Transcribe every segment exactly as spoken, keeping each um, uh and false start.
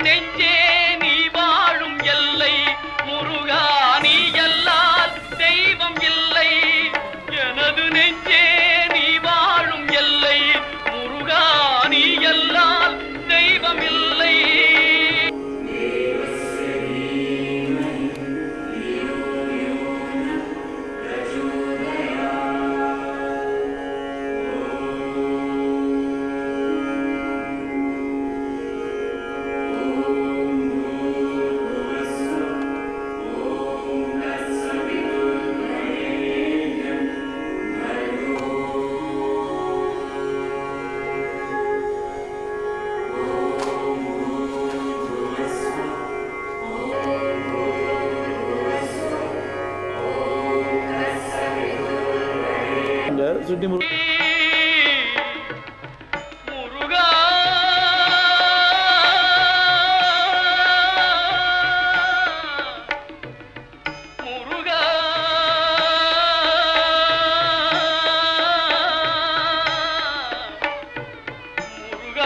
நெஞ்சே நீ வாழும் எல்லை முருகா நீ எல்லால் தெய்வம் இல்லை எனது நெஞ்சே நீ வாழும் எல்லை முருகா நீ எல்லால் தெய்வம் இல்லை சுட்டி முருகா முருகா முருகா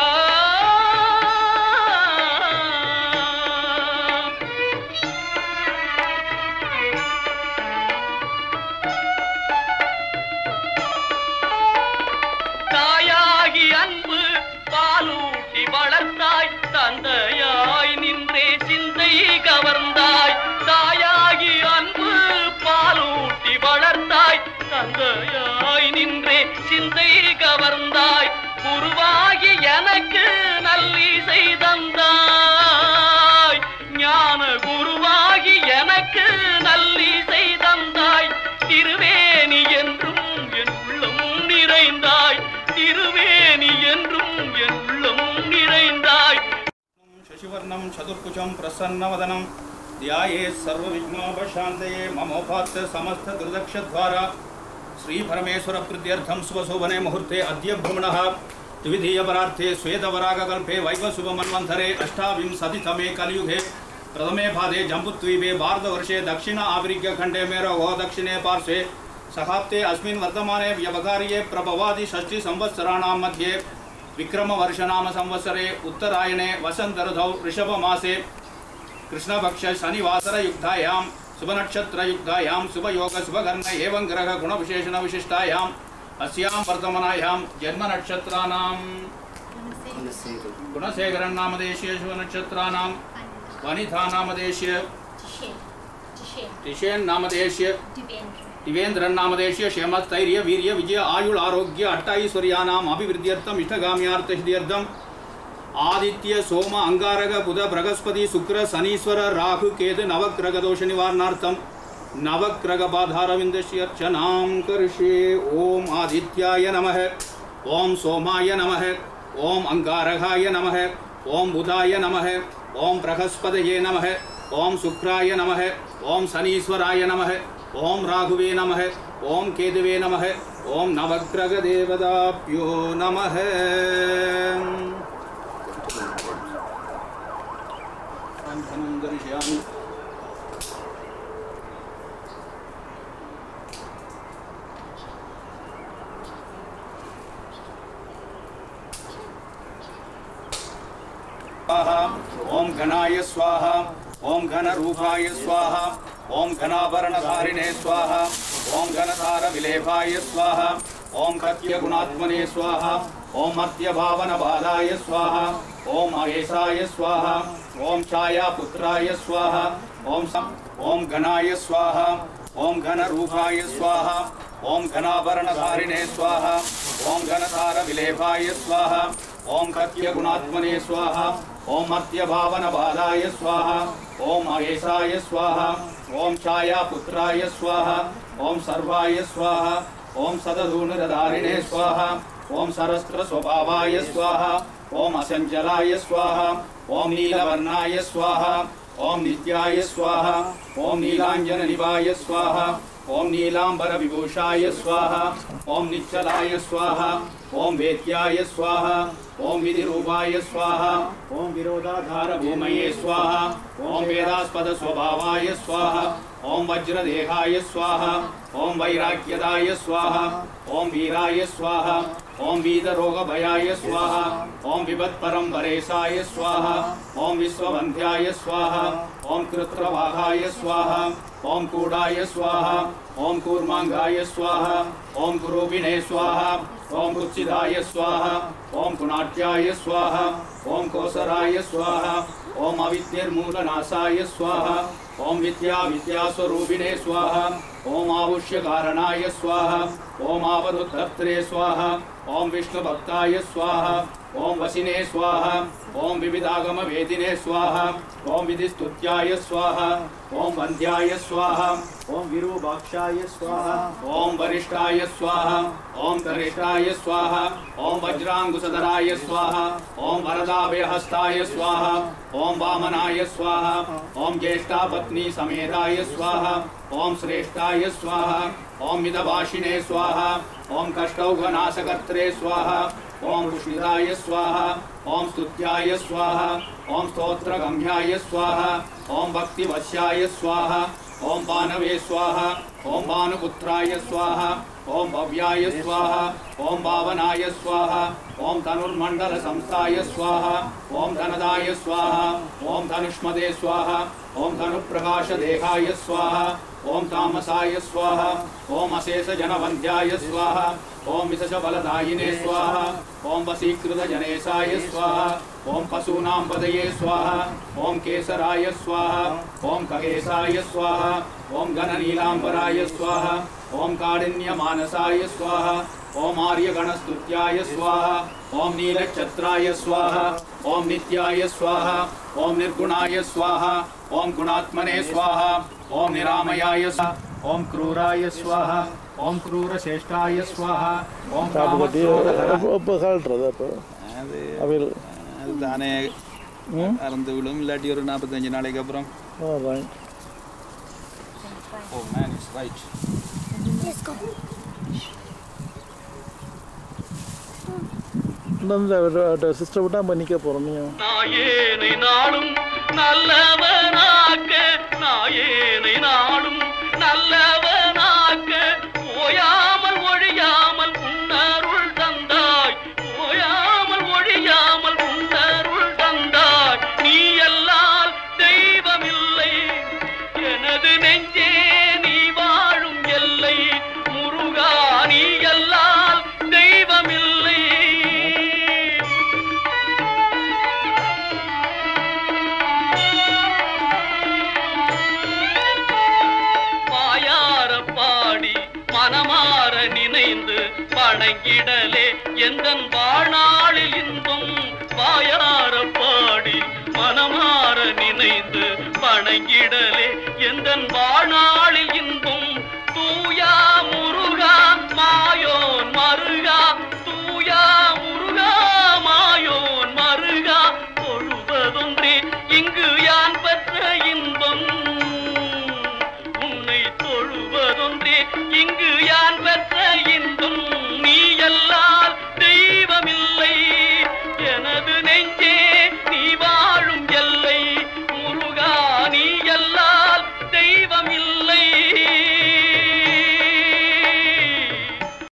தாயாகி அன்பு பாலூட்டி வளர்ந்தாய் தந்தையாய் நின்றே சிந்தை கவர்ந்தாய் தாயாகி அன்பு பாலூட்டி வளர்ந்தாய் தந்தையாய் நின்றே சிந்தை கவர்ந்தாய் குருவாகி எனக்கு நல்லிசை தந்தாய் ஞான குருவாகி எனக்கு நல்லிசை தந்தாய் திருவேணி என்றும் என் உள்ளம் நிறைந்தாய் திருவேணி என்றும் என் உள்ளம் நிறைந்தாய் शशिवर्णं चतुर्भुजं प्रसन्नवदनं ध्यायेत् सर्वविघ्नोपशान्तये ममोपात्त समस्तदुर्दक्षद्वारा श्रीपरमेश्वरप्रीत्यर्थं शुभशोभने मुहूर्ते अद्य भ्रमणः द्वितीयपरार्थे श्वेतवरागकल्पे वैवस्वमन्वन्तरे अष्टाविंशतितमे कलियुगे प्रथमे पादे जम्बुद्वीपे भारतवर्षे दक्षिण आफ्रिकाखण्डे मेरोगो दक्षिणे पार्श्वे सहाब्दे अस्मिन् वर्तमाने व्यवहार्ये प्रभवादि षष्टिसंवत्सराणां मध्ये विक्रमवर्षनाम संवत्सरे उत्तरायणे वसंत ऋतौ ऋषभमासे कृष्णपक्ष शनिवासरयुक्तायां शुभनक्षत्रयुक्तायां शुभयोग शुभकर्ण एवं ग्रह गुणविशेषण विशिष्टायाम् अस्यां वर्तमानायां जन्मनक्षत्राणां गुणशेखरन् नामदेशीय शुभनक्षत्राणां वनिता नामदेशीय तिशेन् नामदेशीय दिवेंद्रन नामदेशीय क्षेमस्थैर्य वीर्य विजय आयुल आरोग्य अट्टैश्वर्यानाम् अभिवृद्ध्यर्थम इष्टगाम्यार्थ सिद्ध्यर्थम आदित्य सोम अंगारक बुध बृहस्पति शुक्र शनीश्वर राहु केतु नवग्रह दोष निवारणार्थम नवग्रह बाधारविंदस्य अर्चनां करिष्ये। ओम आदित्याय नमः, ओम सोमाय नमः, ओम अंगारकाय नमः, ओम बुधाय नमः, ओम बृहस्पतये नमः, ओम शुक्राय नमः, ओम शनीश्वराय नमः, ओम राघवे नमः, ओम केतवे नमः, ओम नवग्रह देवताभ्यो नमः। ओम घनाय स्वाहा, ओम घन रूपाय स्वाहा, ओम घनाभरणधारिणे स्वाहा, ओम घनसार विलेपाय स्वाहा, ओम कत्य गुणात्मने स्वाहा, ओम मर्त्य भावन बालाय स्वाहा, ओम महेशाय स्वाहा, ओम छाया पुत्राय स्वाहा, ओम ओम घनाय स्वाहा, ओम घन रूपाय स्वाहा, ओम घनाभरणधारिणे स्वाहा, ओम घनसार विलेपाय स्वाहा, ओम कत्य गुणात्मने स्वाहा, ओम मर्त्य भावन बालाय स्वाहा, ओम महेशाय स्वाहा, ओम छाया पुत्राय स्वाहा, ओम सर्वाय स्वाहा, ओम सदधूनुरधारिणे स्वाहा, ओम सरस्त्र स्वभावाय स्वाहा, ओम असंचलाय स्वाहा, ओम नीलवर्णाय स्वाहा, ओम नित्याय स्वाहा, ओम नीलांजन निवाय स्वाहा, ओम नीलांबर विभूषाय स्वाहा, ओम निश्चलाय स्वाहा, ओम वेद्याय स्वाहा, ओम विधिरूपाय स्वाहा, ओम विरोधाधार भूमये स्वाहा, ओम वेदास्पद स्वभावाय स्वाहा ओम वज्रदेहाय स्वाहा ओम वैराग्यदाय स्वाहा ओम वीराय स्वाहा ओम वीतरोगभयाय स्वाहा ओम विपत्परम्परेशाय स्वाहा ओम विश्ववन्ध्याय स्वाहा ओम कृत्रवाहाय स्वाहा ओम कूडाय स्वाहा ओम कूर्मांगाय स्वाहा ओम कुरूपिणे स्वाहा ओम कुत्सिदाय स्वाहा ओम कुणाट्याय स्वाहा ओम कोसराय स्वाहा ओम अविद्यर्मूलनाशाय स्वाहा ओम विद्या विद्यास्वरूपिणे स्वाहा ओम आहुष्य कारणाय स्वाहा ओम आवधुत्तत्रे स्वाहा ओम विष्णुभक्ताय स्वाहा ओम वसिने स्वाहा ओम विविधागम वेदिने स्वाहा ओम विधिस्तुत्याय स्वाहा ओम वन्द्याय स्वाहा ओम विरूपाक्षाय स्वाहा ओम वरिष्ठाय स्वाहा ओम करिष्ठाय स्वाहा ओम वज्रांगुशधराय स्वाहा ओम वरदाभयहस्ताय स्वाहा ओम वामनाय स्वाहा ओम ज्येष्ठा पत्नी समेताय स्वाहा ओम श्रेष्ठाय स्वाहा ओम मितभाषिणे स्वाहा ओम कष्टौघनाशकर्त्रे स्वाहा ओम पुष्णिताय स्वाहा ओम स्तुत्याय स्वाहा ओम स्तोत्रगम्याय स्वाहा ओम भक्तिवश्याय स्वाहा ओम भानवे स्वाहा ओम भानुपुत्राय स्वाहा ओम भव्याय स्वाहा ओम भावनाय स्वाहा ओम धनुर्मंडल संस्थाय स्वाहा ओम धनदाय स्वाहा ओम धनुष्मदे स्वाहा ओम धनुप्रकाश देहाय स्वाहा ओम तामसाय स्वाहा ओम अशेष जनवंद्याय स्वाहा ओम विशेष बलदायिने स्वाहा ओम वशीकृत जनेशाय स्वाहा ओम पशूनां पदये स्वाहा ओम केसराय स्वाहा ओम ककेशाय स्वाहा ओम घननीलांबराय स्वाहा ओम काठिन्यमानसाय स्वाहा ओम आर्यगणस्तुत्याय स्वाहा ओम नीलच्छत्राय स्वाहा ओम नित्याय स्वाहा ओम निर्गुणाय स्वाहा ओम गुणात्मने स्वाहा ओम निरामयाय स्वाहा ओम क्रूराय स्वाहा ओम क्रूरश्रेष्ठाय स्वाहा ओम தானே அறந்து விழும் இல்லாட்டி ஒரு நாற்பத்தஞ்சு நாளைக்கு அப்புறம் oh man is right sister விட்டா பண்ணிக்க போறோம் நாயேனை நாளும் நல்லவனாக்க நாயேனை நாளும் நல்லவனாக்க ஓயாமல் ஒழியாமல் உன்னருள் தந்தாய் ஓயாமல் ஒழியாமல் உன்னருள் தந்தாய் நீ எல்லால் தெய்வமில்லை எனது நெஞ்சே நீ வாழும் எல்லை முருகா நீ எல்லால் தெய்வமில்லை மனமாற நினைந்து வணங்கிடலே எந்தன் வாழ்நாளில் இன்பம்